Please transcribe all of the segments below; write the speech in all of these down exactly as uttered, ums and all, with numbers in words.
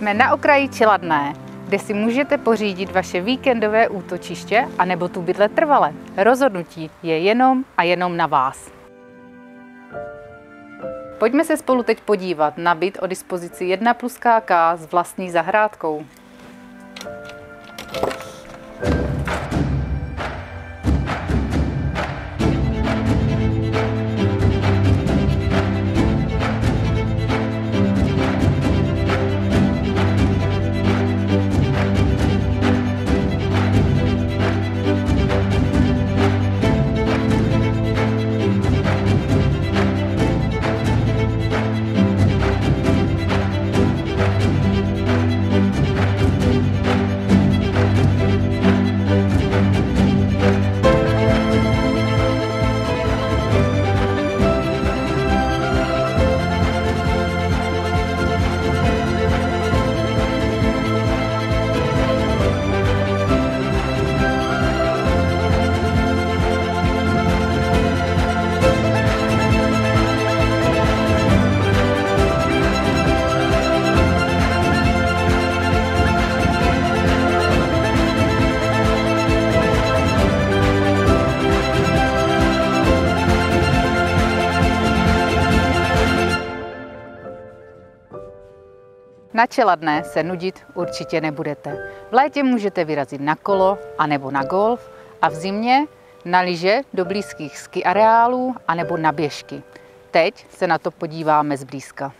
Jsme na okraji Čeladné, kde si můžete pořídit vaše víkendové útočiště anebo tu bydlet trvale. Rozhodnutí je jenom a jenom na vás. Pojďme se spolu teď podívat na byt o dispozici jedna plus K K s vlastní zahrádkou. Na Čeladné se nudit určitě nebudete. V létě můžete vyrazit na kolo anebo na golf a v zimě na lyže do blízkých ski areálů anebo na běžky. Teď se na to podíváme zblízka.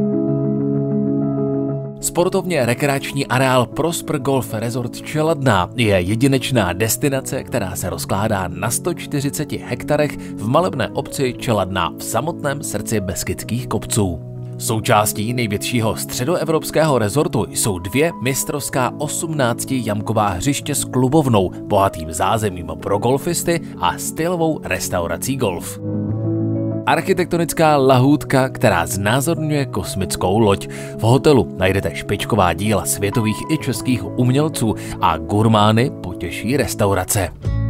Sportovně rekreační areál Prosper Golf Resort Čeladná je jedinečná destinace, která se rozkládá na sto čtyřiceti hektarech v malebné obci Čeladná v samotném srdci Beskydských kopců. Součástí největšího středoevropského rezortu jsou dvě mistrovská osmnáctijamková hřiště s klubovnou, bohatým zázemím pro golfisty a stylovou restaurací golf. Architektonická lahůdka, která znázorňuje kosmickou loď. V hotelu najdete špičková díla světových i českých umělců a gurmány potěší restaurace.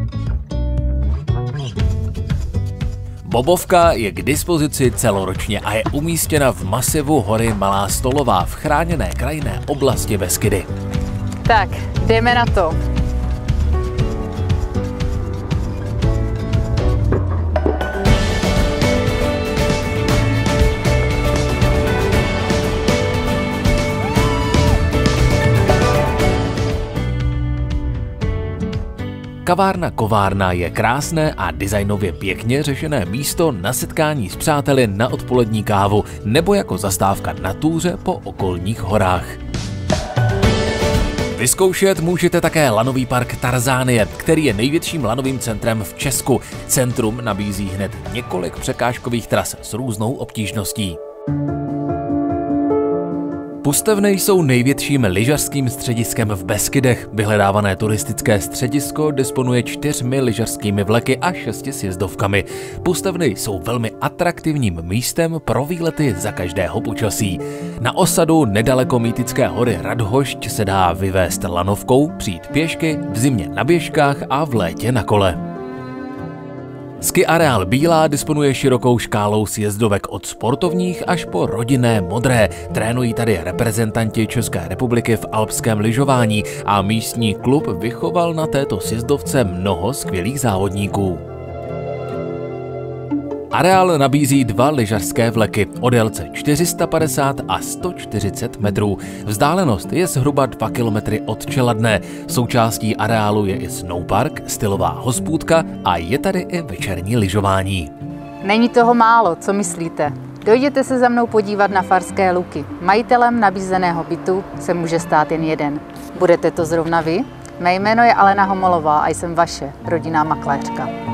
Bobovka je k dispozici celoročně a je umístěna v masivu hory Malá Stolová v chráněné krajinné oblasti Beskydy. Tak, jdeme na to. Kavárna Kovárna je krásné a designově pěkně řešené místo na setkání s přáteli na odpolední kávu nebo jako zastávka na túře po okolních horách. Vyzkoušet můžete také lanový park Tarzánie, který je největším lanovým centrem v Česku. Centrum nabízí hned několik překážkových tras s různou obtížností. Pustevny jsou největším lyžařským střediskem v Beskydech. Vyhledávané turistické středisko disponuje čtyřmi lyžařskými vleky a šesti sjezdovkami. Pustevny jsou velmi atraktivním místem pro výlety za každého počasí. Na osadu nedaleko mýtické hory Radhošť se dá vyvést lanovkou, přijít pěšky, v zimě na běžkách a v létě na kole. Ski areál Bílá disponuje širokou škálou sjezdovek od sportovních až po rodinné modré. Trénují tady reprezentanti České republiky v alpském lyžování a místní klub vychoval na této sjezdovce mnoho skvělých závodníků. Areál nabízí dva lyžařské vleky o délce čtyři sta padesát a sto čtyřicet metrů. Vzdálenost je zhruba dva kilometry od Čeladné. Součástí areálu je i snowpark, stylová hospůdka a je tady i večerní lyžování. Není toho málo, co myslíte? Dojděte se za mnou podívat na Farské Luky. Majitelem nabízeného bytu se může stát jen jeden. Budete to zrovna vy? Mé jméno je Alena Homolová a jsem vaše rodinná makléřka.